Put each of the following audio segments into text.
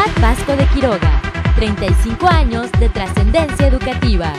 Universidad Vasco de Quiroga, 35 años de trascendencia educativa.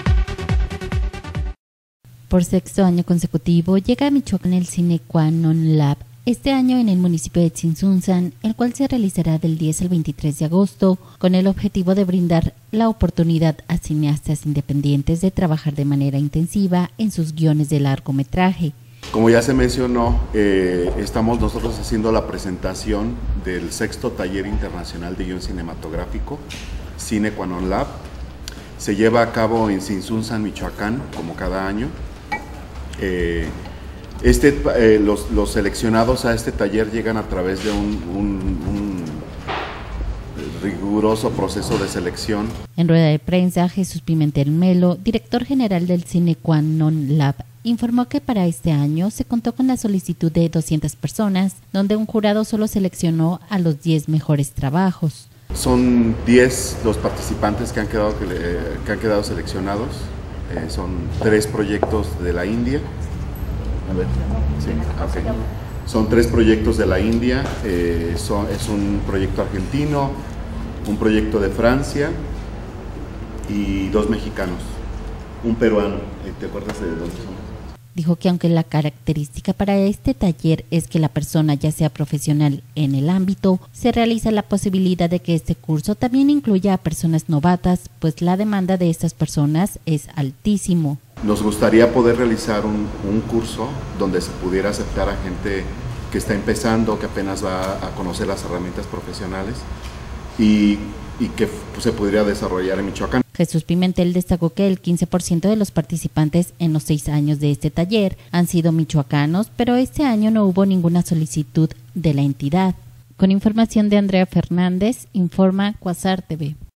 Por sexto año consecutivo llega a Michoacán el Cine Quanon Lab, este año en el municipio de Tzintzuntzan, el cual se realizará del 10 al 23 de agosto, con el objetivo de brindar la oportunidad a cineastas independientes de trabajar de manera intensiva en sus guiones de largometraje. Como ya se mencionó, estamos nosotros haciendo la presentación del sexto taller internacional de guión cinematográfico, Cine Quanon Lab. Se lleva a cabo en Tzintzuntzan, Michoacán, como cada año. Los seleccionados a este taller llegan a través de un riguroso proceso de selección. En rueda de prensa, Jesús Pimentel Melo, director general del Cine Quanon Lab, informó que para este año se contó con la solicitud de 200 personas, donde un jurado solo seleccionó a los 10 mejores trabajos. Son 10 los participantes que han quedado seleccionados. Son 3 proyectos de la India. A ver, sí, okay. Son 3 proyectos de la India, es un proyecto argentino, un proyecto de Francia y 2 mexicanos, un peruano. ¿Te acuerdas de dónde son? Dijo que aunque la característica para este taller es que la persona ya sea profesional en el ámbito, se realiza la posibilidad de que este curso también incluya a personas novatas, pues la demanda de estas personas es altísimo. Nos gustaría poder realizar un curso donde se pudiera aceptar a gente que está empezando, que apenas va a conocer las herramientas profesionales y que se pudiera desarrollar en Michoacán. Jesús Pimentel destacó que el 15% de los participantes en los 6 años de este taller han sido michoacanos, pero este año no hubo ninguna solicitud de la entidad. Con información de Andrea Fernández, informa Quasar TV.